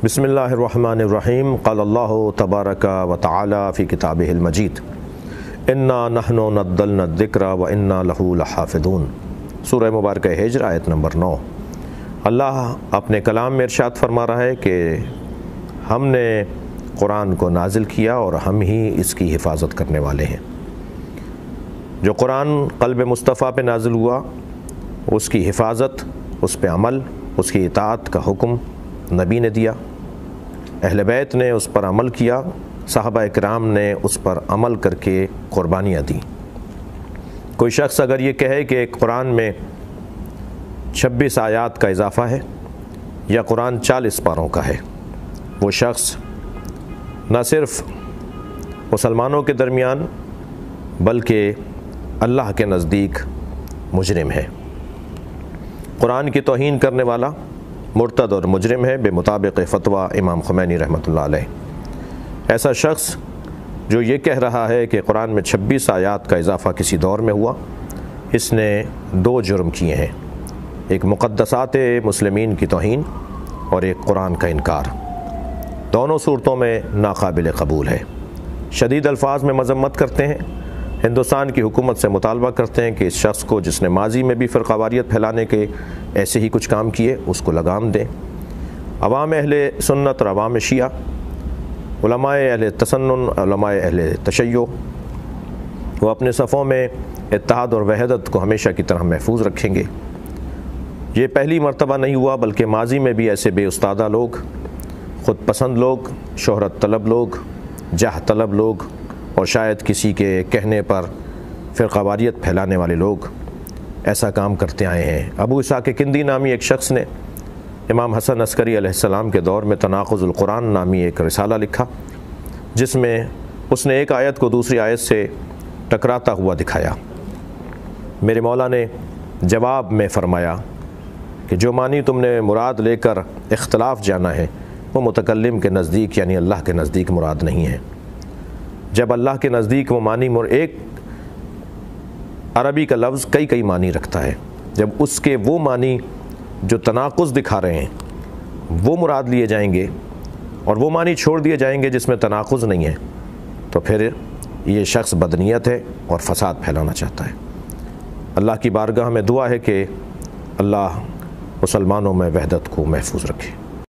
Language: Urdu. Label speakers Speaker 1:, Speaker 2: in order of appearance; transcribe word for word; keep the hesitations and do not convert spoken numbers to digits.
Speaker 1: بسم اللہ الرحمن الرحیم قال اللہ تبارک و تعالی فی کتابہ المجید انا نحن نزلنا الذکر و انا لہ لحافظون۔ سورہ مبارکہ ہجر آیت نمبر نو۔ اللہ اپنے کلام میں ارشاد فرما رہا ہے کہ ہم نے قرآن کو نازل کیا اور ہم ہی اس کی حفاظت کرنے والے ہیں۔ جو قرآن قلب مصطفیٰ پہ نازل ہوا اس کی حفاظت، اس پہ عمل، اس کی اطاعت کا حکم نبی نے دیا، اہل بیت نے اس پر عمل کیا، صحابہ کرام نے اس پر عمل کر کے قربانیاں دیں۔ کوئی شخص اگر یہ کہے کہ قرآن میں چھبیس آیات کا اضافہ ہے یا قرآن چالیس پاروں کا ہے، وہ شخص نہ صرف مسلمانوں کے درمیان بلکہ اللہ کے نزدیک مجرم ہے، قرآن کی توہین کرنے والا مرتد اور مجرم ہے بے مطابق فتویٰ امام خمینی رحمۃ اللہ علیہ۔ ایسا شخص جو یہ کہہ رہا ہے کہ قرآن میں چھبیس آیات کا اضافہ کسی دور میں ہوا، اس نے دو جرم کیے ہیں، ایک مقدسات مسلمین کی توہین اور ایک قرآن کا انکار۔ دونوں صورتوں میں ناقابل قبول ہے۔ شدید الفاظ میں مذمت کرتے ہیں، ہندوستان کی حکومت سے مطالبہ کرتے ہیں کہ اس شخص کو جس نے ماضی میں بھی فرقہ واریت پھیلانے کے ایسے ہی کچھ کام کیے اس کو لگام دیں۔ عوام اہل سنت اور عوام شیعہ، علماء اہل تسنن، علماء اہل تشیع، وہ اپنے صفوں میں اتحاد اور وحدت کو ہمیشہ کی طرح محفوظ رکھیں گے۔ یہ پہلی مرتبہ نہیں ہوا بلکہ ماضی میں بھی ایسے بے استادہ لوگ، خود پسند لوگ، شہرت طلب لوگ، جاہ طلب لوگ اور شاید کسی کے کہنے پر فرقہ واریت پھیلانے والے لوگ ایسا کام کرتے آئے ہیں۔ ابو اسحاق کندی نامی ایک شخص نے امام حسن عسکری علیہ السلام کے دور میں تناقض القرآن نامی ایک رسالہ لکھا، جس میں اس نے ایک آیت کو دوسری آیت سے ٹکراتا ہوا دکھایا۔ میرے مولا نے جواب میں فرمایا کہ جو معنی تم نے مراد لے کر اختلاف جانا ہے وہ متکلم کے نزدیک یعنی اللہ کے نزدیک مراد نہیں ہے۔ جب اللہ کے نزدیک وہ معنی ایک عربی کا لفظ کئی کئی معنی رکھتا ہے، جب اس کے وہ معنی جو تناقض دکھا رہے ہیں وہ مراد لیے جائیں گے اور وہ معنی چھوڑ دیے جائیں گے جس میں تناقض نہیں ہے، تو پھر یہ شخص بدنیت ہے اور فساد پھیلانا چاہتا ہے۔ اللہ کی بارگاہ میں دعا ہے کہ اللہ مسلمانوں میں وحدت کو محفوظ رکھے۔